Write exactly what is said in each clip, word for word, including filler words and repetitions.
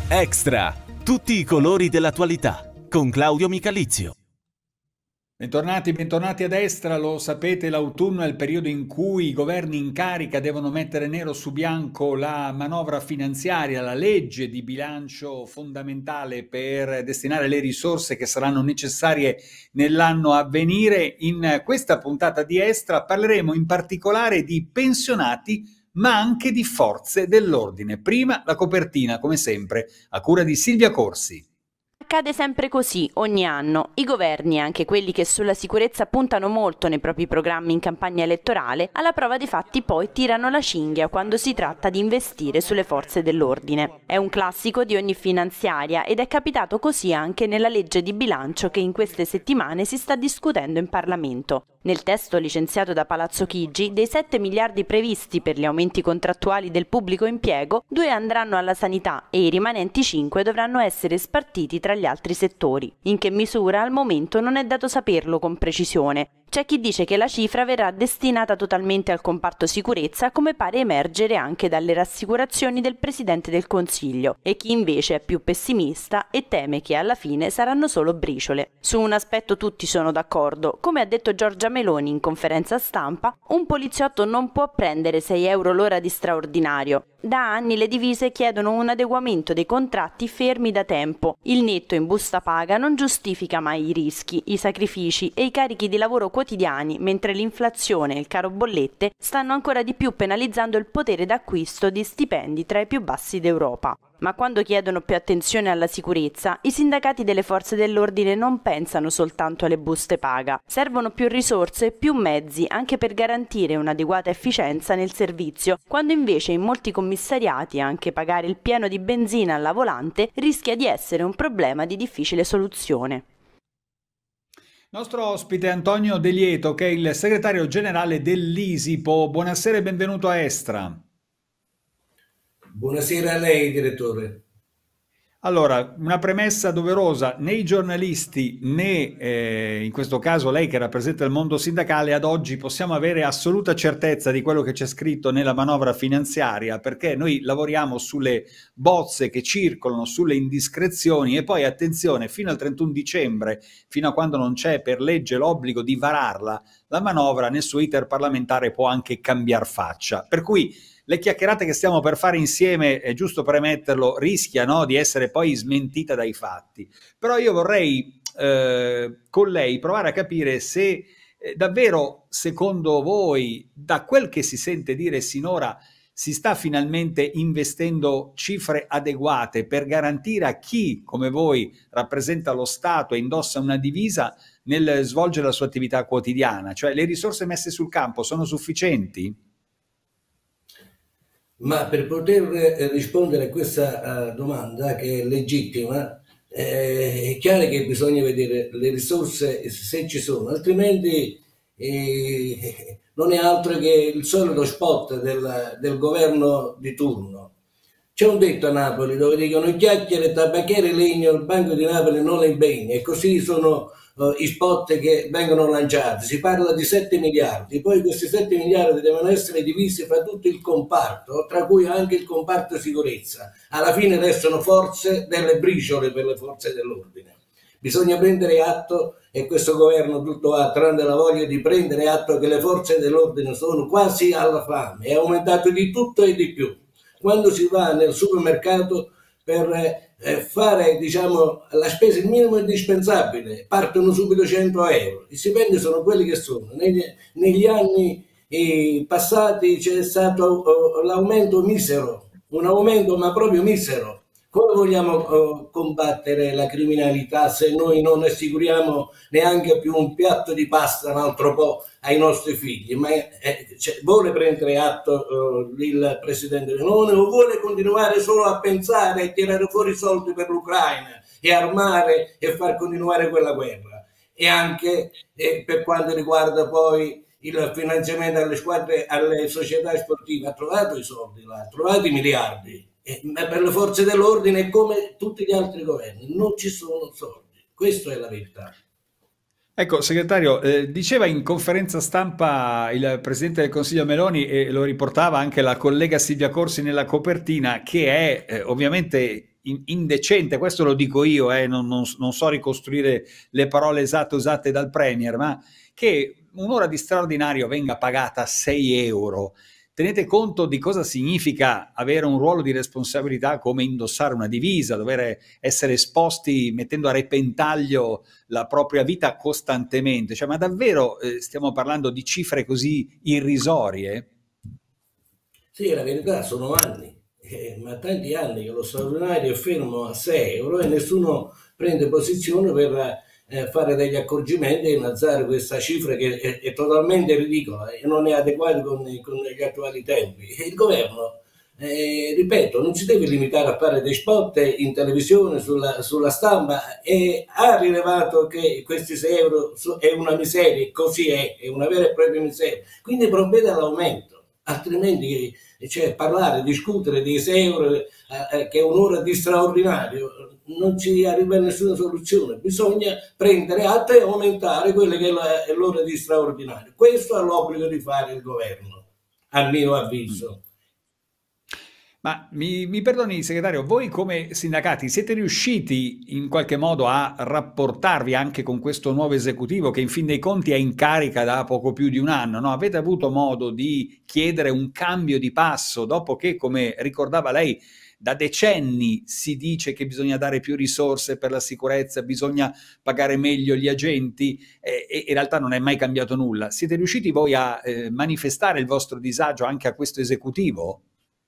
Extra, tutti i colori dell'attualità, con Claudio Micalizio. Bentornati, bentornati a destra. Lo sapete, l'autunno è il periodo in cui i governi in carica devono mettere nero su bianco la manovra finanziaria, la legge di bilancio fondamentale per destinare le risorse che saranno necessarie nell'anno a venire. In questa puntata di Extra parleremo in particolare di pensionati, ma anche di forze dell'ordine. Prima la copertina, come sempre, a cura di Silvia Corsi. Accade sempre così, ogni anno. I governi, anche quelli che sulla sicurezza puntano molto nei propri programmi in campagna elettorale, alla prova dei fatti poi tirano la cinghia quando si tratta di investire sulle forze dell'ordine. È un classico di ogni finanziaria ed è capitato così anche nella legge di bilancio che in queste settimane si sta discutendo in Parlamento. Nel testo licenziato da Palazzo Chigi, dei sette miliardi previsti per gli aumenti contrattuali del pubblico impiego, due andranno alla sanità e i rimanenti cinque dovranno essere spartiti tra gli altri settori. In che misura al momento non è dato saperlo con precisione. C'è chi dice che la cifra verrà destinata totalmente al comparto sicurezza, come pare emergere anche dalle rassicurazioni del Presidente del Consiglio, e chi invece è più pessimista e teme che alla fine saranno solo briciole. Su un aspetto tutti sono d'accordo. Come ha detto Giorgia Meloni in conferenza stampa, un poliziotto non può prendere sei euro l'ora di straordinario. Da anni le divise chiedono un adeguamento dei contratti fermi da tempo. Il netto in busta paga non giustifica mai i rischi, i sacrifici e i carichi di lavoro quotidiani, mentre l'inflazione e il caro bollette stanno ancora di più penalizzando il potere d'acquisto di stipendi tra i più bassi d'Europa. Ma quando chiedono più attenzione alla sicurezza, i sindacati delle forze dell'ordine non pensano soltanto alle buste paga. Servono più risorse e più mezzi anche per garantire un'adeguata efficienza nel servizio, quando invece in molti commissariati anche pagare il pieno di benzina alla volante rischia di essere un problema di difficile soluzione. Nostro ospite è Antonio De Lieto, che è il segretario generale dell'ISIPO. Buonasera e benvenuto a Extra. Buonasera a lei, direttore. Allora, una premessa doverosa: né i giornalisti né eh, in questo caso lei che rappresenta il mondo sindacale ad oggi possiamo avere assoluta certezza di quello che c'è scritto nella manovra finanziaria, perché noi lavoriamo sulle bozze che circolano, sulle indiscrezioni, e poi attenzione, fino al trentuno dicembre, fino a quando non c'è per legge l'obbligo di vararla, la manovra nel suo iter parlamentare può anche cambiar faccia. Per cui le chiacchierate che stiamo per fare insieme, è giusto premetterlo, rischiano di essere poi smentita dai fatti. Però io vorrei eh, con lei provare a capire se eh, davvero, secondo voi, da quel che si sente dire sinora, si sta finalmente investendo cifre adeguate per garantire a chi, come voi, rappresenta lo Stato e indossa una divisa nel svolgere la sua attività quotidiana. Cioè, le risorse messe sul campo sono sufficienti? Ma per poter rispondere a questa uh, domanda, che è legittima, eh, è chiaro che bisogna vedere le risorse se ci sono, altrimenti eh, non è altro che il solito spot del, del governo di turno. C'è un detto a Napoli dove dicono: chiacchiere, tabacchiere, legno, il Banco di Napoli non le impegna, e così sono uh, i spot che vengono lanciati. Si parla di sette miliardi, poi questi sette miliardi devono essere divisi fra tutto il comparto, tra cui anche il comparto sicurezza. Alla fine restano forse delle briciole per le forze dell'ordine. Bisogna prendere atto, e questo governo tutto ha tranne la voglia di prendere atto, che le forze dell'ordine sono quasi alla fame, è aumentato di tutto e di più. Quando si va nel supermercato per eh, fare, diciamo, la spesa il minimo indispensabile, partono subito cento euro. I stipendi sono quelli che sono. Negli, negli anni eh, passati c'è stato uh, l'aumento misero, un aumento ma proprio misero. Come vogliamo uh, combattere la criminalità se noi non assicuriamo neanche più un piatto di pasta un altro po' ai nostri figli? Ma eh, cioè, vuole prendere atto uh, il Presidente Meloni o vuole continuare solo a pensare e tirare fuori soldi per l'Ucraina e armare e far continuare quella guerra? E anche eh, per quanto riguarda poi il finanziamento alle squadre, alle società sportive, ha trovato i soldi là, ha trovato i miliardi. Ma per le forze dell'ordine, come tutti gli altri governi, non ci sono soldi. Questa è la verità. Ecco, segretario, eh, diceva in conferenza stampa il Presidente del Consiglio Meloni, e lo riportava anche la collega Silvia Corsi nella copertina, che è eh, ovviamente in- indecente, questo lo dico io, eh, non, non- non so ricostruire le parole esatte usate dal Premier, ma che un'ora di straordinario venga pagata sei euro. Tenete conto di cosa significa avere un ruolo di responsabilità come indossare una divisa, dover essere esposti mettendo a repentaglio la propria vita costantemente. Cioè, ma davvero eh, stiamo parlando di cifre così irrisorie? Sì, la verità sono anni, eh, ma tanti anni che lo straordinario è fermo a sei euro e nessuno prende posizione per eh, fare degli accorgimenti e innalzare questa cifra che è, è totalmente ridicola e non è adeguata con, con gli attuali tempi. E il governo, eh, ripeto, non si deve limitare a fare dei spot in televisione, sulla, sulla stampa, e ha rilevato che questi sei euro è una miseria, così è, è una vera e propria miseria, quindi provvede all'aumento. Altrimenti, cioè, parlare, discutere di sei euro, eh, che è un'ora di straordinario, non ci arriva a nessuna soluzione. Bisogna prendere atto e aumentare quella che è l'ora di straordinario. Questo ha l'obbligo di fare il governo, a mio avviso. Ma mi, mi perdoni, segretario, voi come sindacati siete riusciti in qualche modo a rapportarvi anche con questo nuovo esecutivo che in fin dei conti è in carica da poco più di un anno, no? Avete avuto modo di chiedere un cambio di passo dopo che, come ricordava lei, da decenni si dice che bisogna dare più risorse per la sicurezza, bisogna pagare meglio gli agenti eh, e in realtà non è mai cambiato nulla. Siete riusciti voi a eh, manifestare il vostro disagio anche a questo esecutivo?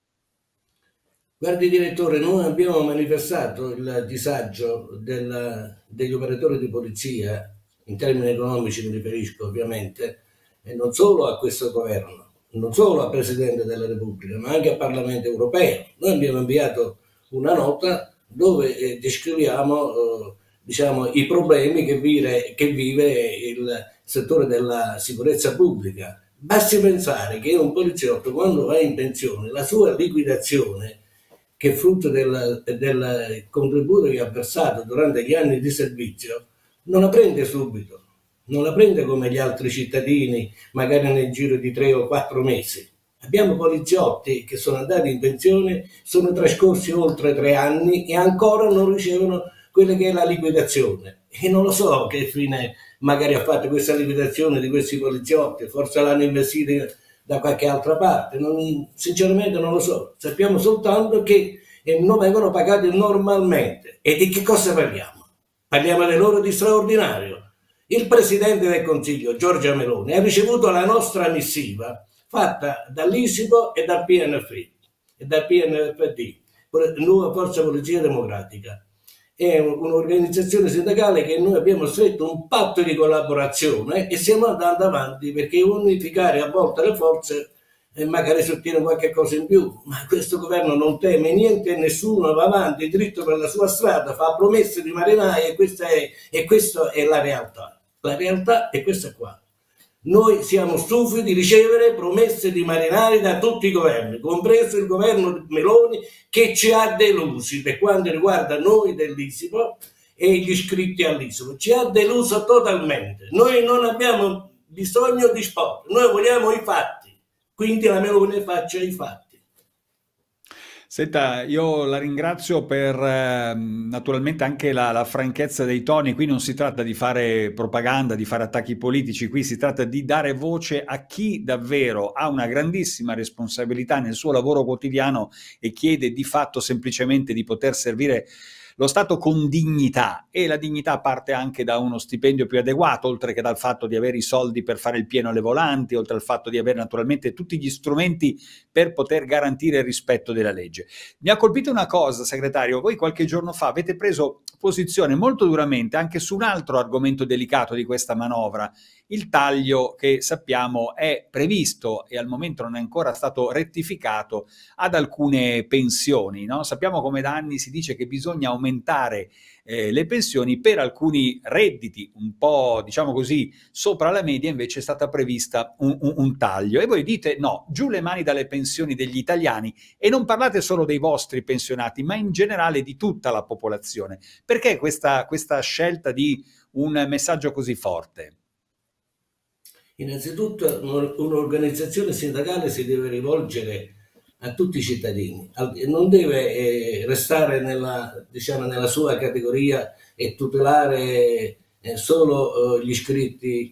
Guardi direttore, noi abbiamo manifestato il disagio del, degli operatori di polizia, in termini economici mi riferisco ovviamente, e non solo a questo governo, non solo al Presidente della Repubblica, ma anche al Parlamento europeo. Noi abbiamo inviato una nota dove eh, descriviamo eh, diciamo, i problemi che vive, che vive il settore della sicurezza pubblica. Basti pensare che un poliziotto, quando va in pensione, la sua liquidazione, che è frutto del, del contributo che ha versato durante gli anni di servizio, non la prende subito, non la prende come gli altri cittadini, magari nel giro di tre o quattro mesi. Abbiamo poliziotti che sono andati in pensione, sono trascorsi oltre tre anni e ancora non ricevono quella che è la liquidazione. E non lo so che fine magari ha fatto questa liquidazione di questi poliziotti, forse l'hanno investita da qualche altra parte, non, sinceramente non lo so. Sappiamo soltanto che eh, non vengono pagati normalmente. E di che cosa parliamo? Parliamo dell'ora di straordinario. Il Presidente del Consiglio, Giorgia Meloni, ha ricevuto la nostra missiva fatta dall'Isipo e dal P N F e dal P N F D, Nuova Forza Polizia Democratica. È un'organizzazione sindacale che noi abbiamo stretto un patto di collaborazione e stiamo andando avanti, perché unificare a volte le forze e magari si ottiene qualche cosa in più, ma questo governo non teme niente e nessuno, va avanti dritto per la sua strada, fa promesse di marinai e questa è, e questa è la realtà. La realtà è questa qua. Noi siamo stufi di ricevere promesse di marinai da tutti i governi, compreso il governo Meloni, che ci ha delusi per quanto riguarda noi dell'Isipo e gli iscritti all'Isipo. Ci ha deluso totalmente. Noi non abbiamo bisogno di spot, noi vogliamo i fatti. Quindi la Meloni faccia i fatti. Senta, io la ringrazio per eh, naturalmente anche la, la franchezza dei toni. Qui non si tratta di fare propaganda, di fare attacchi politici, qui si tratta di dare voce a chi davvero ha una grandissima responsabilità nel suo lavoro quotidiano e chiede di fatto semplicemente di poter servire lo Stato con dignità, e la dignità parte anche da uno stipendio più adeguato, oltre che dal fatto di avere i soldi per fare il pieno alle volanti, oltre al fatto di avere naturalmente tutti gli strumenti per poter garantire il rispetto della legge. Mi ha colpito una cosa, segretario, voi qualche giorno fa avete preso posizione molto duramente anche su un altro argomento delicato di questa manovra, il taglio che sappiamo è previsto e al momento non è ancora stato rettificato ad alcune pensioni, no? Sappiamo come da anni si dice che bisogna aumentare eh, le pensioni. Per alcuni redditi un po', diciamo così, sopra la media invece è stata prevista un, un, un taglio. E voi dite no, giù le mani dalle pensioni degli italiani, e non parlate solo dei vostri pensionati, ma in generale di tutta la popolazione. Perché questa, questa scelta di un messaggio così forte? Innanzitutto un'organizzazione sindacale si deve rivolgere a tutti i cittadini, non deve eh, restare nella, diciamo, nella sua categoria e tutelare eh, solo eh, gli iscritti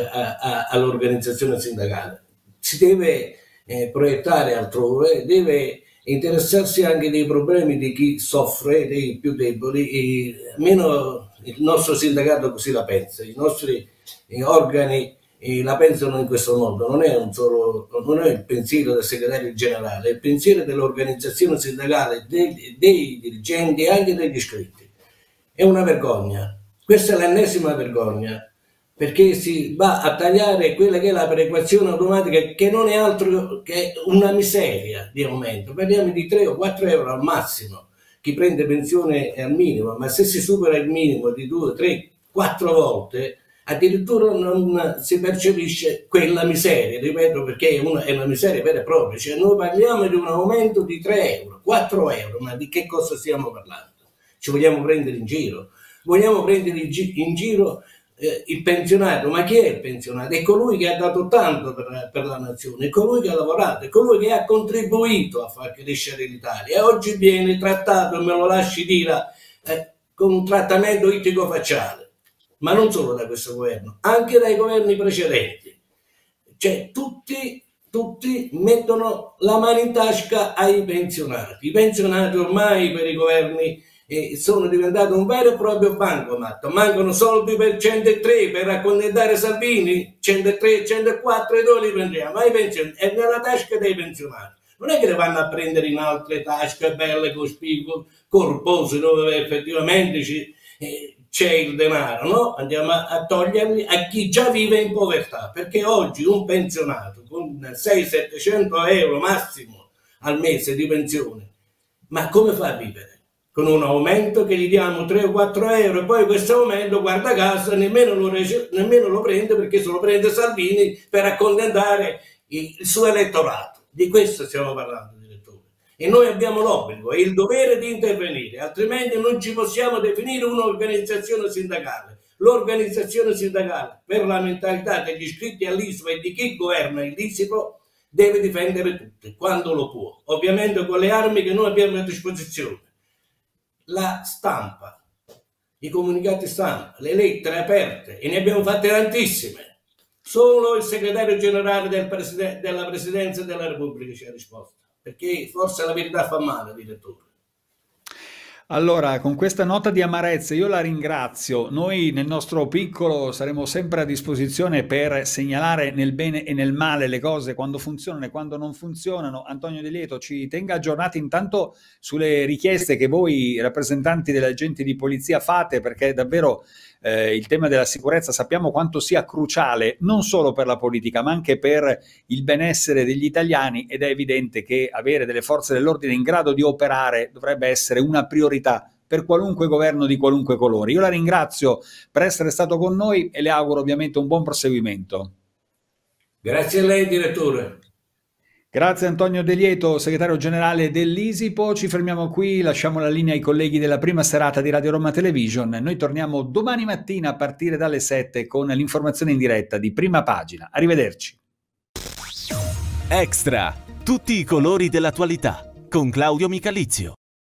all'organizzazione sindacale. Si deve eh, proiettare altrove, deve interessarsi anche dei problemi di chi soffre, dei più deboli, e almeno il nostro sindacato così la pensa, i nostri eh, organi e la pensano in questo modo. Non è, un solo, non è il pensiero del segretario generale, è il pensiero dell'organizzazione sindacale, dei, dei dirigenti e anche degli iscritti. È una vergogna, questa è l'ennesima vergogna, perché si va a tagliare quella che è la perequazione automatica, che non è altro che una miseria di aumento. Parliamo di tre o quattro euro al massimo, chi prende pensione è al minimo, ma se si supera il minimo di due, tre, quattro volte, addirittura non si percepisce quella miseria, ripeto, perché è una, è una miseria vera e propria. Cioè, noi parliamo di un aumento di tre euro, quattro euro, ma di che cosa stiamo parlando? Ci vogliamo prendere in giro? Vogliamo prendere in, gi in giro eh, il pensionato? Ma chi è il pensionato? È colui che ha dato tanto per, per la nazione, è colui che ha lavorato, è colui che ha contribuito a far crescere l'Italia, e oggi viene trattato, me lo lasci dire, eh, con un trattamento ittico-facciale. Ma non solo da questo governo, anche dai governi precedenti. Cioè tutti, tutti mettono la mano in tasca ai pensionati. I pensionati ormai per i governi eh, sono diventati un vero e proprio bancomat. Mancano soldi per centotré per accontentare Salvini, centotré, centoquattro, e dove li prendiamo? Ai pensionati, è nella tasca dei pensionati. Non è che le vanno a prendere in altre tasche belle, cospicue, corpose, dove effettivamente ci... Eh, c'è il denaro, no? Andiamo a, a toglierli a chi già vive in povertà, perché oggi un pensionato con seicento settecento euro massimo al mese di pensione, ma come fa a vivere? Con un aumento che gli diamo tre o quattro euro, e poi questo aumento, guarda caso, nemmeno lo, nemmeno lo prende, perché se lo prende Salvini per accontentare il, il suo elettorato. Di questo stiamo parlando, direttore. E noi abbiamo l'obbligo e il dovere di intervenire, altrimenti non ci possiamo definire un'organizzazione sindacale. L'organizzazione sindacale, per la mentalità degli iscritti all'I S P O e di chi governa l'I S P O, deve difendere tutti, quando lo può, ovviamente con le armi che noi abbiamo a disposizione. La stampa, i comunicati stampa, le lettere aperte, e ne abbiamo fatte tantissime. Solo il segretario generale del preside- della Presidenza della Repubblica ci ha risposto, perché forse la verità fa male, direttore. Allora, con questa nota di amarezza io la ringrazio. Noi nel nostro piccolo saremo sempre a disposizione per segnalare nel bene e nel male le cose, quando funzionano e quando non funzionano. Antonio De Lieto ci tenga aggiornati intanto sulle richieste che voi rappresentanti degli agenti di polizia fate, perché davvero eh, il tema della sicurezza sappiamo quanto sia cruciale non solo per la politica ma anche per il benessere degli italiani, ed è evidente che avere delle forze dell'ordine in grado di operare dovrebbe essere una priorità per qualunque governo di qualunque colore. Io la ringrazio per essere stato con noi e le auguro ovviamente un buon proseguimento. Grazie a lei, direttore. Grazie Antonio De Lieto, segretario generale dell'I S I P O. Ci fermiamo qui, lasciamo la linea ai colleghi della prima serata di Radio Roma Television. Noi torniamo domani mattina a partire dalle sette con l'informazione in diretta di Prima Pagina. Arrivederci. Extra, tutti i colori dell'attualità con Claudio Michalizio.